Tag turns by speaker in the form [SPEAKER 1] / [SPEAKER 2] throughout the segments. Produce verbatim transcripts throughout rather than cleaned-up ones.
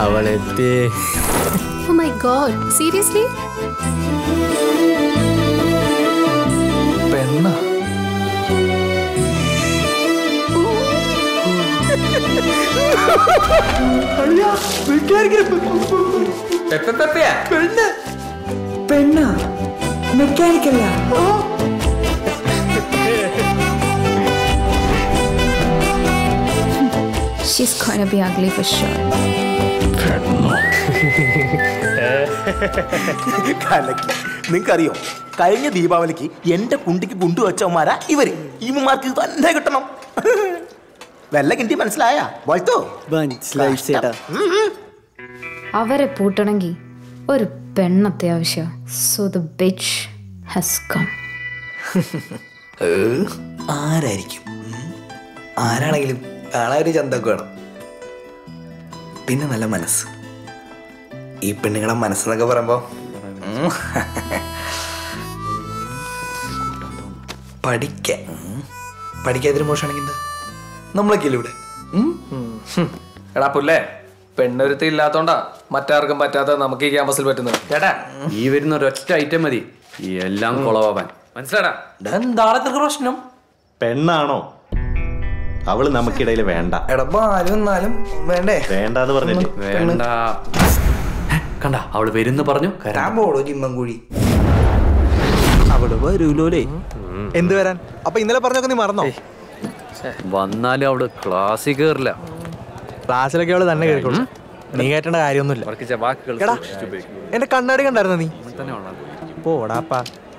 [SPEAKER 1] അവളെത്തി.
[SPEAKER 2] Oh my god, seriously?
[SPEAKER 3] പെണ്ണ
[SPEAKER 4] പെണ്ണ മെക്കാനിക്കല്ല.
[SPEAKER 2] She's gonna be ugly for sure.
[SPEAKER 5] നിങ്ങൾക്കറിയോ, കഴിഞ്ഞ ദീപാവലിക്ക് എന്റെ കുണ്ടിക്ക് കുണ്ടു വെച്ചവന്മാരാ ഇവര്. ഇവന്മാർക്ക് ഇത് തന്നെ കിട്ടണം. വല്ല കിണ്ടി മനസ്സിലായ പോലത്തോ?
[SPEAKER 2] അവരെ പൂട്ടണമെങ്കിൽ ഒരു പെണ്ണത്യാവശ്യം. So the bitch has come.
[SPEAKER 3] ആരായിരിക്കും? ആരാണെങ്കിലും കാണാൻ ഒരു ചന്തൊക്കെ വേണം. പിന്നെ നല്ല മനസ്സ്. ഈ പെണ്ണുങ്ങളെ മനസ്സെന്നൊക്കെ പറയുമ്പോ പഠിക്കാൻ പഠിക്കാതിരി മോശമാണെങ്കിൽ എന്താ നമ്മളൊക്കെ ഇല്ല ഇവിടെ.
[SPEAKER 6] എടാ പുല്ലേ, പെണ്ണൊരുത്തി ഇല്ലാത്തോണ്ടാ മറ്റാർക്കും പറ്റാത്ത നമുക്ക് ഈ ക്യാമ്പസിൽ പറ്റുന്നത്.
[SPEAKER 1] ചേട്ടാ, ഈ വരുന്ന ഒരൊറ്റ ഐറ്റം മതി ഈ എല്ലാം കുളവാൻ. മനസ്സിലാടാ?
[SPEAKER 3] എന്താണ് ഇത്ര പ്രശ്നം?
[SPEAKER 7] പെണ്ണാണോ? അവള് നമുക്കിടയിൽ വേണ്ട.
[SPEAKER 3] എടാ ബാലും എന്നാലും വേണ്ടേ?
[SPEAKER 7] വേണ്ടെന്ന് പറഞ്ഞില്ലേ?
[SPEAKER 1] വേണ്ട. കണ്ട, അവള് വരുന്ന് പറഞ്ഞു.
[SPEAKER 3] പോടോ ജിമ്മൻകുഴി.
[SPEAKER 8] അവിടെ വരൂലോലേ. എന്ത് വരാൻ? അപ്പൊ ഇന്നലെ പറഞ്ഞൊക്കെ നീ മറന്നോ?
[SPEAKER 1] വന്നാലും അവള് ക്ലാസ്സിൽ കേറില്ല.
[SPEAKER 8] ക്ലാസ്സിലൊക്കെ അവള് തന്നെ കേറിക്കോളൂ. നീ കേട്ടേണ്ട കാര്യമൊന്നുമില്ല. എന്റെ കണ്ണാടി കണ്ടായിരുന്നോ നീ? പോടാപ്പാ.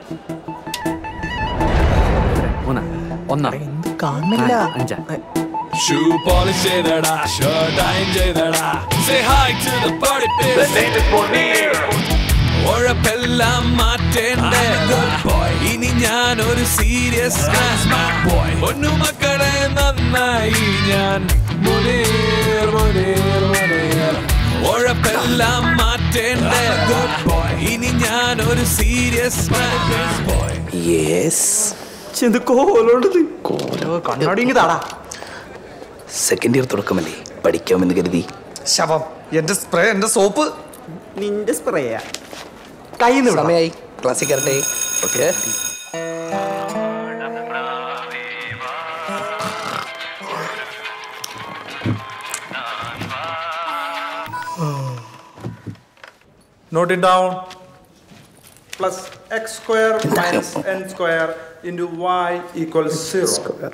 [SPEAKER 8] എന്ത് കാണില്ല.
[SPEAKER 1] അഞ്ചാ
[SPEAKER 9] Shoe polish ചെയ്തടാ, shirt iron ചെയ്തടാ. Say hi to the party people. The name is Monir. ഉഴപ്പെല്ലാം മാറ്റേണ്ട good boy. ഇനി ഞാൻ ഒരു serious man boy. ഒന്നു മക്കളെ നന്നായി ഞാൻ മുനീർ മുനീർ മുനീർ. ഉഴപ്പെല്ലാം മാറ്റേണ്ട good boy. ഇനി ഞാൻ ഒരു serious man boy.
[SPEAKER 3] Yes.
[SPEAKER 8] ചെന്ത് കോലോണ്ടത്. കോലോ കണ്ണാടി ഇങ്ങ് താടാ.
[SPEAKER 3] സെക്കൻഡ് ഇയർ തുടക്കമല്ലേ, പഠിക്കാമെന്ന് കരുതി.
[SPEAKER 8] ശവം. എന്റെ സ്പ്രേ, എന്റെ സോപ്പ്. നിന്റെ സ്പ്രേയാ. കയ്യിൽ നിന്ന്
[SPEAKER 3] സമയായി. ക്ലാസ്സിൽ കയറട്ടെ. Okay.
[SPEAKER 10] Note it down. Plus x square minus n square into y equals zero.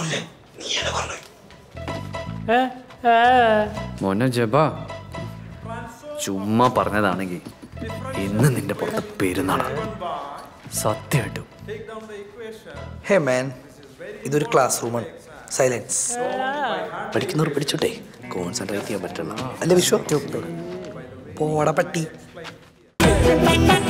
[SPEAKER 1] മോനെ ജബാ, ചുമ്മാ പറഞ്ഞതാണെങ്കിൽ ഇന്ന് നിന്റെ പുറത്ത് പെരുന്നാളാണ് സത്യമായിട്ടും.
[SPEAKER 3] ഹേ മാൻ, ഇതൊരു ക്ലാസ് റൂമാണ്. സൈലൻസ്. പഠിക്കുന്നവർ പഠിച്ചോട്ടെ, കോൺസെൻട്രേറ്റ് ചെയ്യാൻ പറ്റില്ല. അല്ല വിശ്വ പോട പട്ടി.